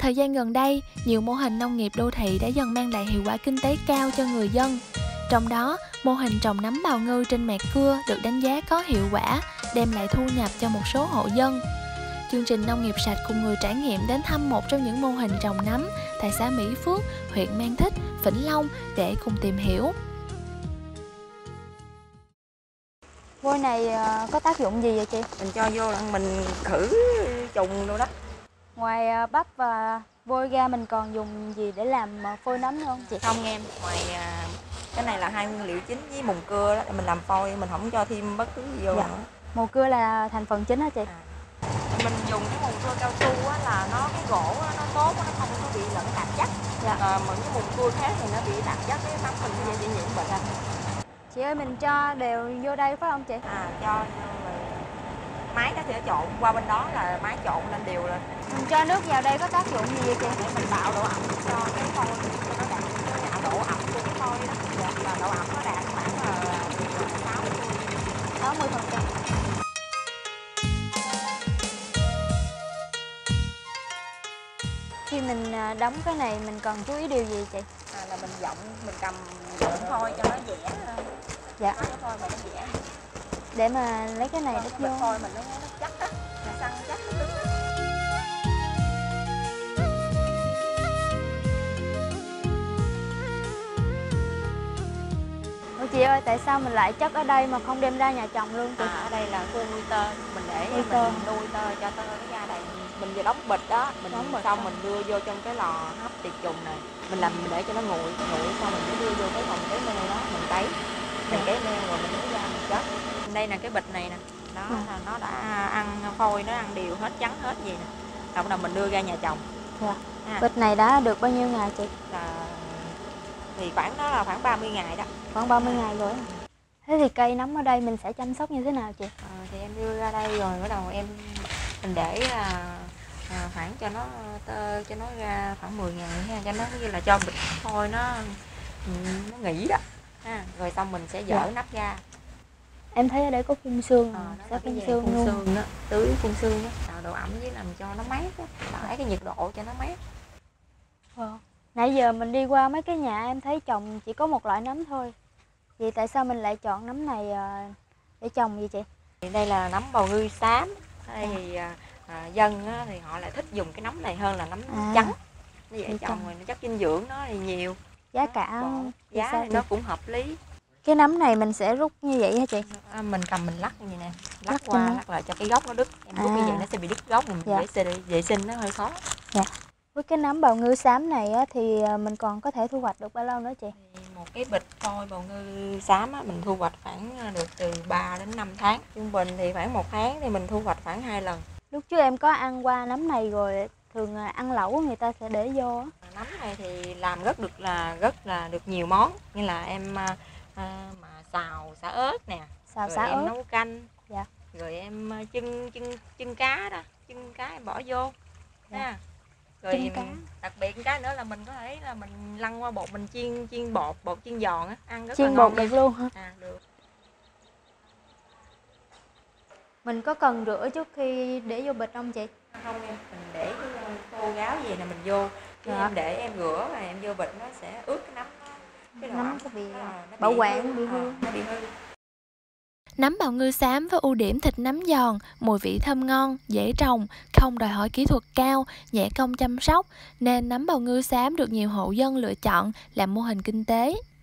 Thời gian gần đây, nhiều mô hình nông nghiệp đô thị đã dần mang lại hiệu quả kinh tế cao cho người dân. Trong đó, mô hình trồng nấm bào ngư trên mẹt cưa được đánh giá có hiệu quả, đem lại thu nhập cho một số hộ dân. Chương trình Nông nghiệp sạch cùng người trải nghiệm đến thăm một trong những mô hình trồng nấm tại xã Mỹ Phước, huyện Mang Thít, Vĩnh Long để cùng tìm hiểu. Vôi này có tác dụng gì vậy chị? Mình cho vô là mình khử trùng đâu đó. Ngoài bắp và vôi ra mình còn dùng gì để làm phôi nấm nữa không chị? Không em, ngoài cái này là hai nguyên liệu chính với mùn cưa đó, mình làm phôi, mình không cho thêm bất cứ gì vô nữa. Mùn cưa là thành phần chính hả chị? Mình dùng cái mùn cưa cao su á, là nó cái gỗ á, nó tốt, nó không có bị lẫn tạp chất. Mà cái mùn cưa khác thì nó bị tạp chất, cái nấm mình sẽ dễ nhiễm bệnh. Chị ơi, mình cho đều vô đây phải không chị? Cho máy nó sẽ trộn qua bên đó là máy trộn lên đều lên. Mình cho nước vào đây có tác dụng gì vậy chị? Để mình tạo độ ẩm cho cái phôi, cho nó đạt cái độ ẩm của cái phôi đó. Và độ ẩm nó đạt khoảng là 60%. Khi mình đóng cái này mình cần chú ý điều gì chị? Là mình giọng, mình cầm phôi cho nó dẻ. Dạ. Cái phôi mà nó dẻ. Để mà lấy cái này đắp vô. Phôi mình nó chắc á, nó săn chắc nó cứng á. Ủa chị ơi, tại sao mình lại chất ở đây mà không đem ra nhà trồng luôn chị? Ở đây là khu nuôi tơ, mình để nuôi tơ cho tơ nó ra đây. Mình vừa đóng bịch đó, mình đóng bịch xong mình đưa vô trong cái lò hấp tiệt trùng này. Mình để cho nó nguội xong mình mới đưa vô cái phòng cấy meo đó, mình cấy. Mình cấy meo rồi mình mới ra mình chất. Đây là cái bịch này nè, đó là nó đã ăn phôi, nó ăn đều hết, trắng hết gì nè. Rồi bắt đầu mình đưa ra nhà trồng. Bịch này đã được bao nhiêu ngày chị? Thì đó là khoảng 30 ngày đó. Khoảng 30 ngày rồi. Thế thì cây nấm ở đây mình sẽ chăm sóc như thế nào chị? Thì em đưa ra đây rồi bắt đầu mình để khoảng cho nó ra khoảng 10 ngày ha, cho nó như là cho bịch thôi nó nghỉ đó rồi xong mình sẽ dỡ nắp ra. Em thấy ở đây có phun sương, sẽ phun sương đó, tưới phun sương đó, tạo độ ẩm với làm cho nó mát đó, đẩy cái nhiệt độ cho nó mát. Nãy giờ mình đi qua mấy cái nhà em thấy trồng chỉ có một loại nấm thôi. Vậy tại sao mình lại chọn nấm này để trồng vậy chị? Thì đây là nấm bào ngư xám. Thì dân thì họ lại thích dùng cái nấm này hơn là nấm trắng. Như vậy trồng rồi nó chất dinh dưỡng nó thì nhiều. Giá cả giá thì nó cũng hợp lý. Cái nấm này mình sẽ rút như vậy hả chị? Mình cầm mình lắc như vậy nè, lắc qua lắc lại cho cái gốc nó đứt. Em rút như vậy nó sẽ bị đứt gốc, mình vệ sinh nó hơi khó. Với cái nấm bào ngư xám này thì mình còn có thể thu hoạch được bao lâu nữa chị? Một cái bịch phôi bào ngư xám mình thu hoạch khoảng được từ 3 đến 5 tháng. Trung bình thì khoảng 1 tháng thì mình thu hoạch khoảng 2 lần. Lúc trước em có ăn qua nấm này rồi, thường ăn lẩu người ta sẽ để vô. Nấm này thì làm rất là được nhiều món, như là em mà xào xả ớt nè, xào rồi xả em ớt. nấu canh, rồi em chân cá đó, chân cá em bỏ vô ha. Rồi đặc biệt cái nữa là mình có thể là mình lăn qua bột, mình chiên bột chiên giòn á, ăn rất là ngon. Chiên bột được luôn hả? Được. Mình có cần rửa trước khi để vô bịch không chị? Không em, mình để cái khô ráo gì nè mình vô, em để em rửa và em vô bịch nó sẽ ướt cái nấm nó. Cái nấm có bị bảo quản bị hư. Nó bị hư. Nấm bào ngư xám với ưu điểm thịt nấm giòn, mùi vị thơm ngon, dễ trồng, không đòi hỏi kỹ thuật cao, nhẹ công chăm sóc, nên nấm bào ngư xám được nhiều hộ dân lựa chọn làm mô hình kinh tế.